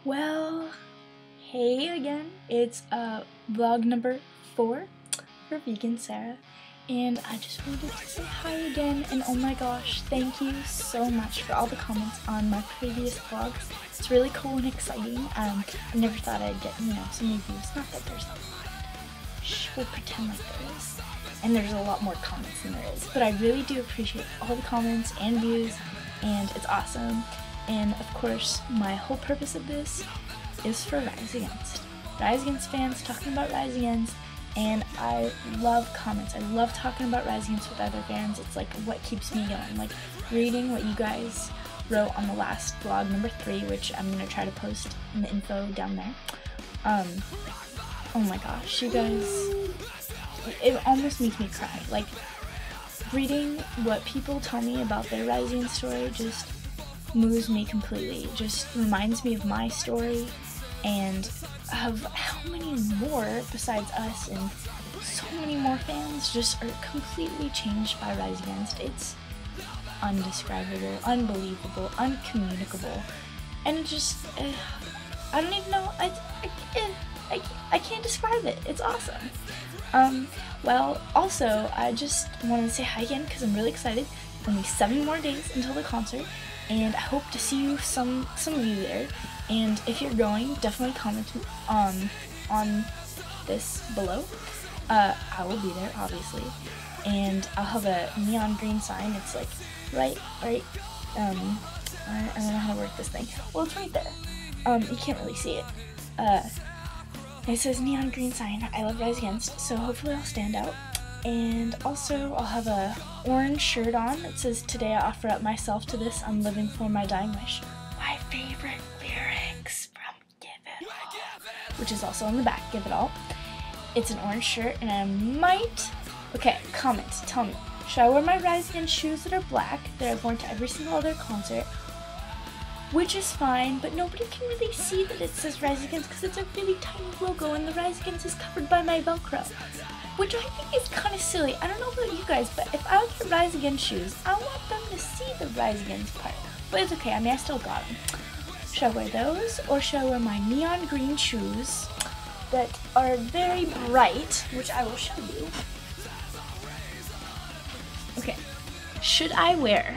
Well, hey again. It's vlog number 4 for Vegan Sarah, and I just wanted to say hi again. And oh my gosh, thank you so much for all the comments on my previous vlogs. It's really cool and exciting. I never thought I'd get so many views. Not that there's a lot. Shh, we'll pretend like there is. And there's a lot more comments than there is, but I really do appreciate all the comments and views, and it's awesome. And of course, my whole purpose of this is for Rise Against fans talking about Rise Against, and I love comments. I love talking about Rise Against with other fans. It's like what keeps me going, like reading what you guys wrote on the last vlog, number 3, which I'm gonna try to post in the info down there. Oh my gosh, you guys, it almost makes me cry. Like, reading what people tell me about their Rise Against story just moves me completely. It just reminds me of my story and of how many more besides us and so many more fans just are completely changed by Rise Against. It's undescribable, unbelievable, uncommunicable, and it just, I don't even know, I can't describe it. It's awesome. Well, also, I just wanted to say hi again because I'm really excited. Only 7 more days until the concert, and I hope to see you, some of you there. And if you're going, definitely comment on this below. I will be there, obviously, and I'll have a neon green sign. It's like right. I don't know how to work this thing. Well, it's right there. You can't really see it. It says neon green sign, I love Rise Against, so hopefully I'll stand out. And also, I'll have a orange shirt on that says, today I offer up myself to this, I'm living for my dying wish. My favorite lyrics from Give It All, which is also on the back, Give It All. It's an orange shirt, and I might, okay, comment, tell me, should I wear my Rise Against shoes that are black, that I've worn to every single other concert? Which is fine, but nobody can really see that it says Rise Against because it's a really tiny logo and the Rise Against is covered by my Velcro. Which I think is kind of silly. I don't know about you guys, but if I get Rise Against shoes, I want them to see the Rise Against part. But it's okay, I mean, I still got them. Should I wear those, or should I wear my neon green shoes that are very bright, which I will show you? Okay, should I wear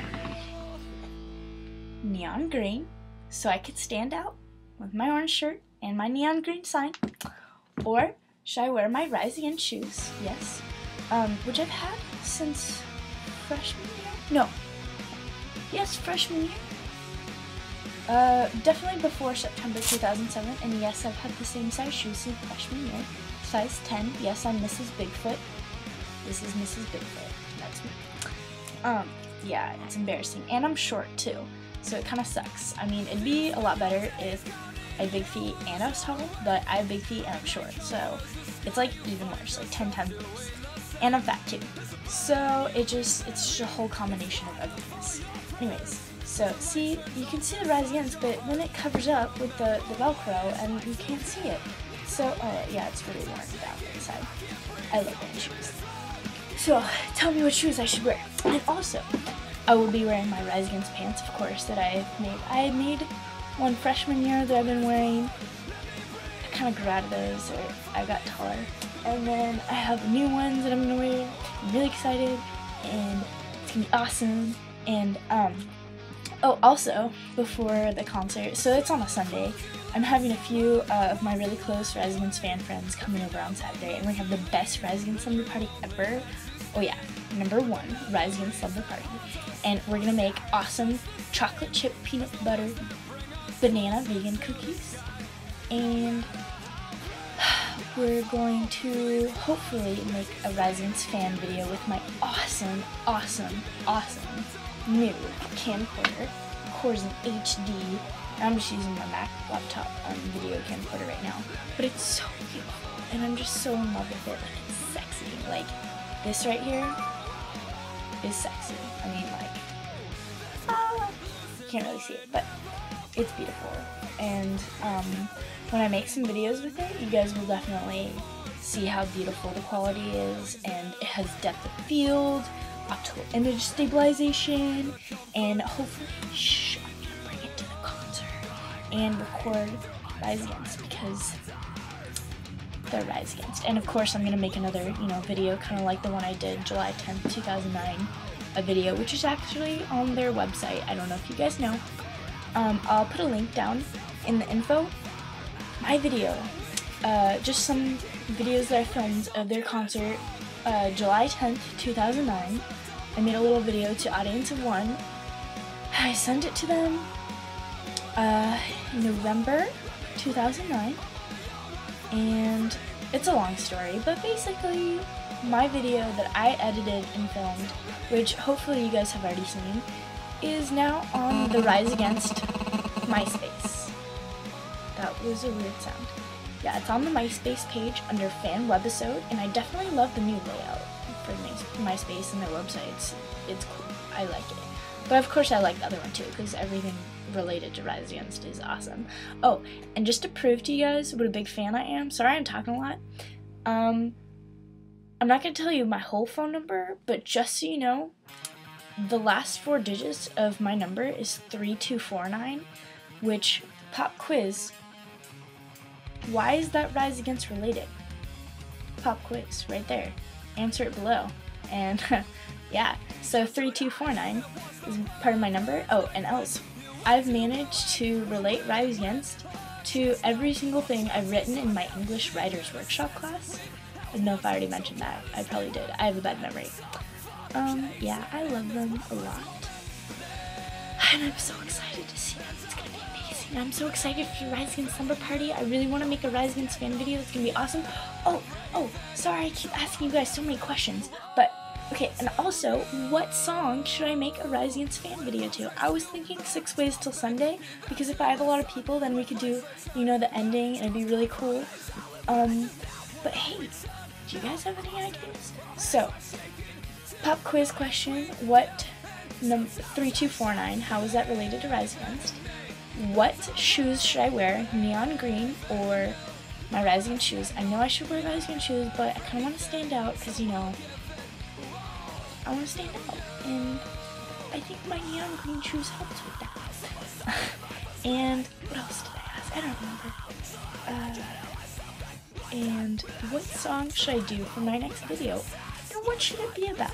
neon green so I could stand out with my orange shirt and my neon green sign, or should I wear my Rise Against shoes? Yes, which I've had since freshman year? No, yes, freshman year. Definitely before September 2007, and yes, I've had the same size shoes since freshman year, size 10. Yes, I'm Mrs. Bigfoot. This is Mrs. Bigfoot. That's me. Yeah, it's embarrassing, and I'm short too. So it kind of sucks. I mean, it'd be a lot better if I had big feet and I was tall, but I have big feet and I'm short, so it's like even worse, like 10 times worse. And I'm fat too. So it's just a whole combination of ugliness. Anyways, so see, you can see the Rise Against, but then it covers up with the Velcro and you can't see it. So, yeah, it's really worn down inside. I love wearing shoes. So, tell me what shoes I should wear. And also, I will be wearing my Rise Against pants, of course, that I've made. I made one freshman year that I've been wearing. I kind of grew out of those, or I got taller. And then I have new ones that I'm going to wear. I'm really excited, and it's going to be awesome. And, oh, also, before the concert, so it's on a Sunday, I'm having a few of my really close Rise Against fan friends coming over on Saturday, and we're going to have the best Rise Against slumber party ever. Oh yeah, number 1, Rise Against slumber party. And we're gonna make awesome chocolate chip peanut butter banana vegan cookies. And we're going to hopefully make a Rise Against fan video with my awesome new camcorder. Of course, in HD. I'm just using my Mac laptop video camcorder right now. But it's so beautiful, and I'm just so in love with it. Like, it's sexy. Like, this right here is sexy. I mean, like, you can't really see it, but it's beautiful. And when I make some videos with it, you guys will definitely see how beautiful the quality is, and it has depth of field, optical image stabilization, and hopefully, I'm gonna bring it to the concert and record Rise Against, because they're Rise Against. And of course I'm going to make another, video kind of like the one I did July 10th, 2009, a video, which is actually on their website. I don't know if you guys know. I'll put a link down in the info. My video, just some videos that I filmed of their concert, July 10th, 2009. I made a little video to audience of one. I sent it to them November 2009, and it's a long story, but basically my video that I edited and filmed, which hopefully you guys have already seen, is now on the Rise Against MySpace. That was a weird sound. Yeah, it's on the MySpace page under fan webisode, and I definitely love the new layout for MySpace and their websites. It's cool. I like it. But of course I like the other one too, because everything related to Rise Against is awesome. Oh, and just to prove to you guys what a big fan I am, sorry I'm talking a lot, I'm not going to tell you my whole phone number, but just so you know, the last 4 digits of my number is 3249, which, pop quiz, why is that Rise Against related? Pop quiz, right there. Answer it below. And yeah, so 3249 is part of my number. Oh, and else, I've managed to relate Rise Against to every single thing I've written in my English Writers Workshop class. I don't know if I already mentioned that. I probably did. I have a bad memory. Yeah, I love them a lot. And I'm so excited to see them. It's gonna be amazing. I'm so excited for the Rise Against Slumber Party. I really want to make a Rise Against fan video. That's gonna be awesome. Oh, sorry, I keep asking you guys so many questions. But, okay, and also, what song should I make a Rise Against fan video to? I was thinking 6 Ways Till Sunday, because if I have a lot of people, then we could do, the ending, and it'd be really cool. But hey, do you guys have any ideas? So, pop quiz question, what, 3249, how is that related to Rise Against? What shoes should I wear, neon green or my Rise Against shoes? I know I should wear Rise Against shoes, but I kind of want to stand out, because, I want to stand out, and I think my neon green shoes helps with that. And what else did I ask? I don't remember. And what song should I do for my next video? And what should it be about?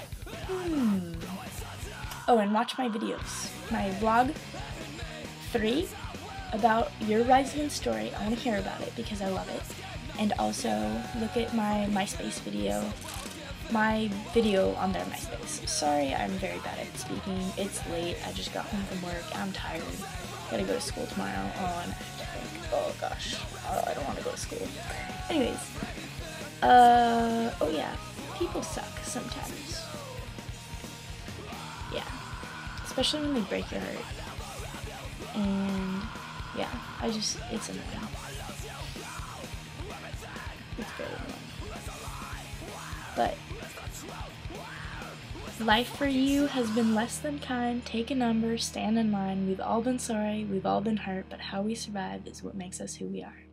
Oh, and watch my videos. My vlog 3 about your Rise Against story. I want to hear about it because I love it. And also look at my MySpace video. My video on their MySpace. Sorry, I'm very bad at speaking. It's late. I just got home from work. I'm tired. Gotta go to school tomorrow. Oh, and I have to think. Oh gosh. I don't want to go to school. Anyways. Oh yeah. People suck sometimes. Yeah. Especially when they break your heart. And yeah, it's annoying. It's very annoying. But life for you has been less than kind. Take a number, stand in line. We've all been sorry, we've all been hurt, but how we survive is what makes us who we are.